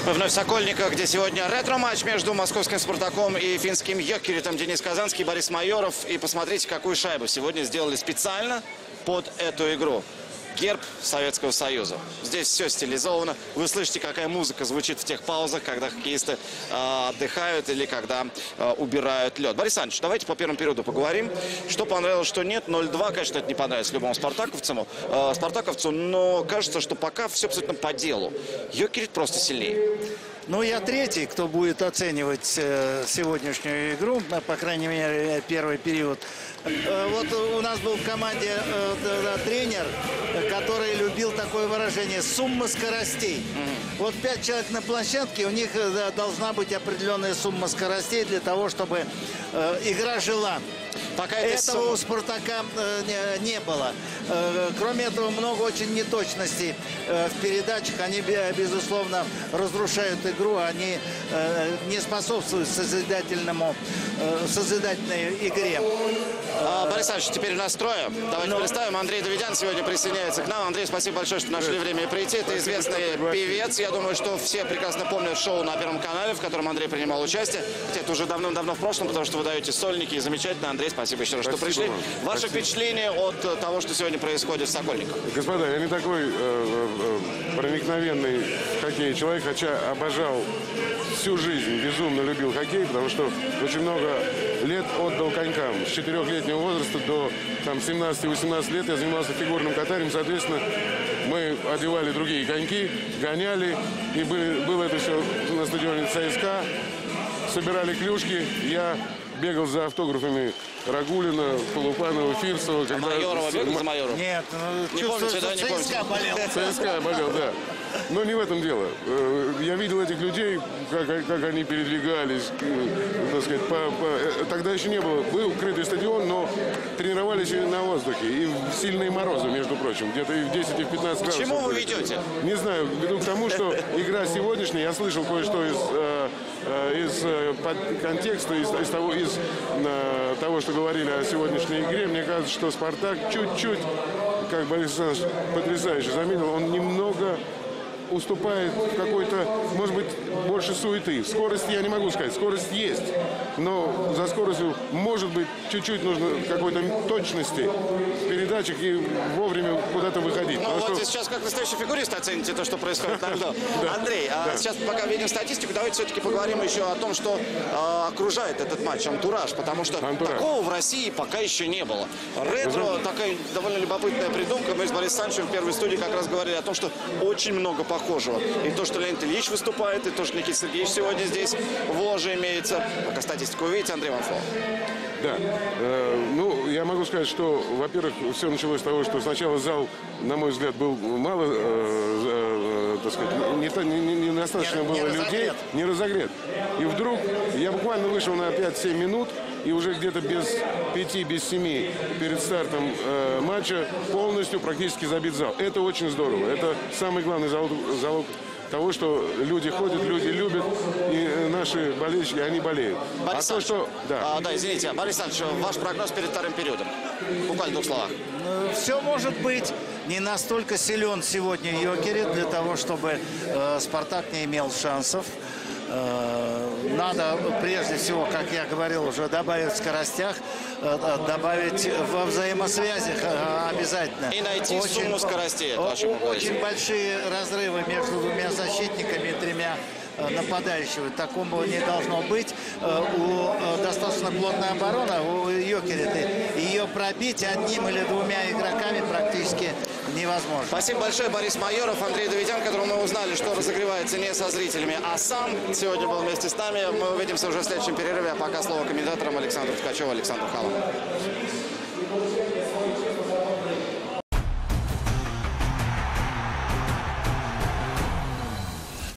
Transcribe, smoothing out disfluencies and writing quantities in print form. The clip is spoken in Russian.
Мы вновь в Сокольниках, где сегодня ретро-матч между московским «Спартаком» и финским «Йокеритом». Денис Казанский, Борис Майоров. И посмотрите, какую шайбу сегодня сделали специально под эту игру. Герб Советского Союза. Здесь все стилизовано. Вы слышите, какая музыка звучит в тех паузах, когда хоккеисты отдыхают или когда убирают лед. Борис Александрович, давайте по первому периоду поговорим. Что понравилось, что нет. 0-2, конечно, это не понравилось любому спартаковцу, но кажется, что пока все абсолютно по делу. Йокерит просто сильнее. Ну, я третий, кто будет оценивать сегодняшнюю игру, по крайней мере, первый период. Вот у нас был в команде тренер, который любил такое выражение «сумма скоростей». Вот 5 человек на площадке, у них должна быть определенная сумма скоростей для того, чтобы игра жила. Пока этого у «Спартака» не было. Кроме этого, много очень неточностей в передачах. Они, безусловно, разрушают игру. Они не способствуют созидательной игре. Борис Александрович, теперь у нас трое. Давайте представим. Андрей Давидян сегодня присоединяется к нам. Андрей, спасибо большое, что нашли время прийти. Это известный певец. Я думаю, что все прекрасно помнят шоу на Первом канале, в котором Андрей принимал участие. Хотя это уже давным-давно в прошлом, потому что вы даете сольники. И замечательно. Андрей, спасибо еще раз, что пришли. Ваше впечатление от того, что сегодня происходит в Сокольниках? Господа, я не такой проникновенный хоккей человек, хотя обожал всю жизнь, безумно любил хоккей, потому что очень много лет отдал конькам. С 4-летнего возраста до 17-18 лет я занимался фигурным катанием, соответственно, мы одевали другие коньки, гоняли, и было это все на стадионе ЦСКА, собирали клюшки, я бегал за автографами Рагулина, Полупанова, Фирсова. Когда... Майорова бегал за Майорова? Нет, не помните, да, не помните. ЦСКА болел. ЦСКА болел, да. Но не в этом дело. Я видел этих людей, как они передвигались, так сказать, тогда еще не было. Был крытый стадион, но тренировались на воздухе. И в сильные морозы, между прочим, где-то и в 10, и в 15 градусов. К чему вы ведете? Не знаю, веду к тому, что игра сегодняшняя, я слышал кое-что из контекста, из того, что говорили о сегодняшней игре. Мне кажется, что «Спартак» чуть-чуть, как Борис Александрович потрясающе заметил, он немного уступает в какой-то, может быть, больше суеты. Скорость я не могу сказать, скорость есть, но за скоростью, может быть, чуть-чуть нужно какой-то точности в передачах и вовремя куда-то выходить. Ну вот сейчас как настоящий фигурист оцените то, что происходит на льду. Андрей, сейчас пока видим статистику, давайте все-таки поговорим еще о том, что окружает этот матч, антураж, потому что такого в России пока еще не было. Ретро, такая довольно любопытная придумка. Мы с Борисом Александровичем в первой студии как раз говорили о том, что очень много похожего. И то, что Леонид Ильич выступает, и то, что Никита Сергеевич сегодня здесь в ложе имеется. Пока статистику вы видите, Андрей, вам слово. Да. Ну, я могу сказать, что, во-первых, все началось с того, что сначала зал, на мой взгляд, был мало, так сказать, недостаточно было людей, не разогрет. И вдруг я буквально вышел на 5-7 минут, и уже где-то без 5, без 7 перед стартом матча полностью практически забит зал. Это очень здорово. Это самый главный залог того, что люди ходят, люди любят, и наши болельщики, они болеют. Борис извините, Борис Александрович, ваш прогноз перед вторым периодом? Буквально в 2 словах. Все может быть. Не настолько силен сегодня Йокерит для того, чтобы «Спартак» не имел шансов. Надо, прежде всего, как я говорил уже, добавить в скоростях, добавить во взаимосвязях обязательно. И найти сумму скоростей. Очень большие разрывы между 2 защитниками и 3 нападающего. Такого не должно быть. У достаточно плотная оборона у Йокерита. Ее пробить 1 или 2 игроками практически невозможно. Спасибо большое, Борис Майоров, Андрей Давидян, которому мы узнали, что разогревается не со зрителями, а сам сегодня был вместе с нами. Мы увидимся уже в следующем перерыве. А пока слово комментаторам Александру Ткачеву, Александру Халову.